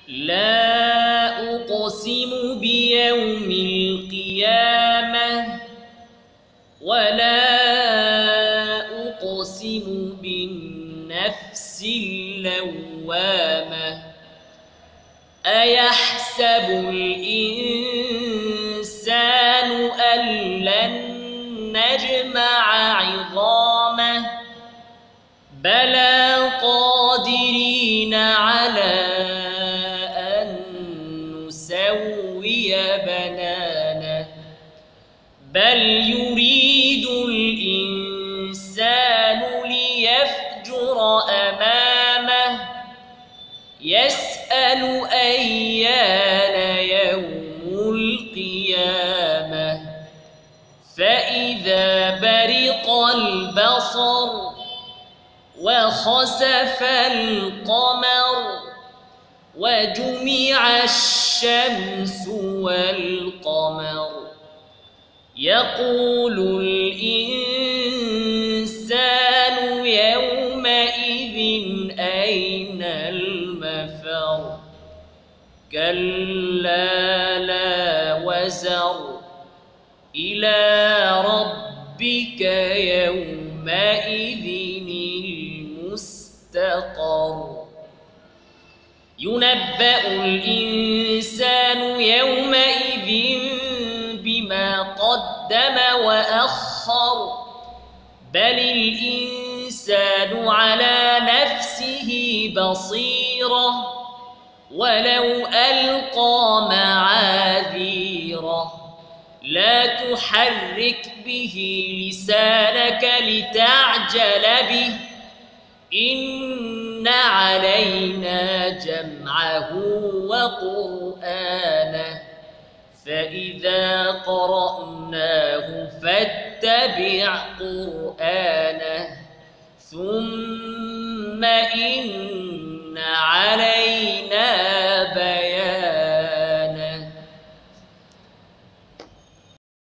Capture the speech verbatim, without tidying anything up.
لا أقسم بيوم القيامة ولا أقسم بالنفس اللوامة أيحسب الإنسان أن لن نجمع عظامه بلى قادرين على أن نسوي بنانه بل يريد الإنسان ليفجر أمامه يسأل أيان يوم القيامة فإذا برق البصر وخسف القمر وجمع الشمس والقمر يقول الإنسان يومئذ أين المفر كلا لا وزر إلى ربك يومئذ المستقر ينبأ الإنسان يومئذ بما قدم وأخر بل الإنسان على نفسه بصيرة ولو ألقى معاذيره لا تحرك به لسانك لتعجل به إن علينا جمعه وقرآنه فإذا قرأناه فاتبع قرآنه ثم إن